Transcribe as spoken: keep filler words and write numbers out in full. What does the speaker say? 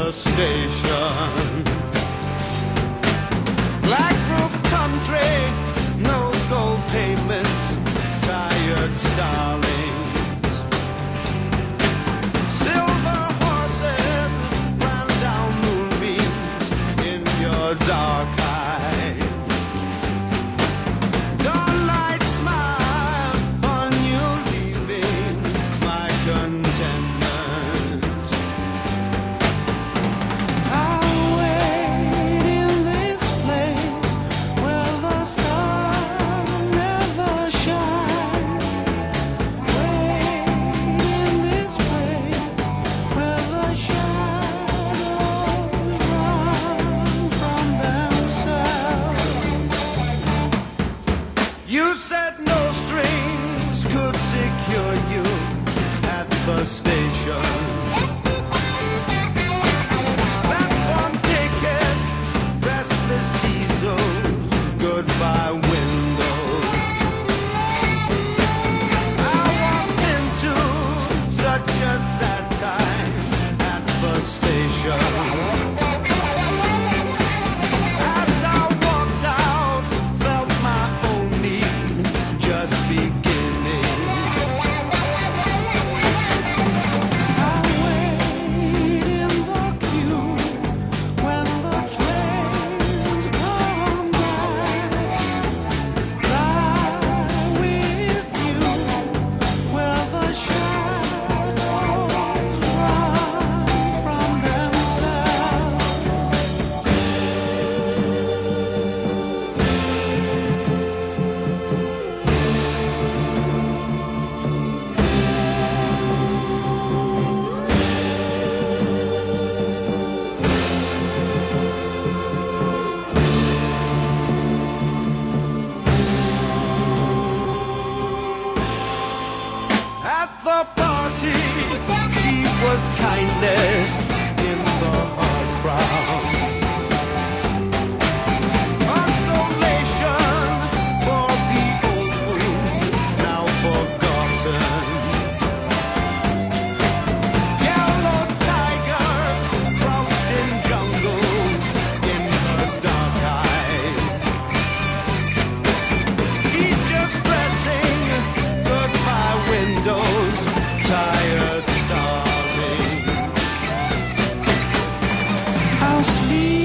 the station. Black roof country, no gold pavement, tired starlings. Silver horses ran down moonbeams in your dark eye. Dawnlight smiled on you, leaving my contentment. I'll wait in this place where the sun never shines. Wait in this place where the shadows run from themselves. You said no strings could secure you at the station. Platform ticket, restless diesels, goodbye windows. I walked into such a sad time at the station. As I walked out, felt my own need just beginning. I wait in the queue when the trains come back. Fly with you where the shadows run from themselves. At the party, she was kindness in the hard crowd. Consolation for the old wound, now forgotten. Yellow tigers crouched in jungles in her dark eyes. She's just dressing, goodbye windows, tired starving. I'll sleep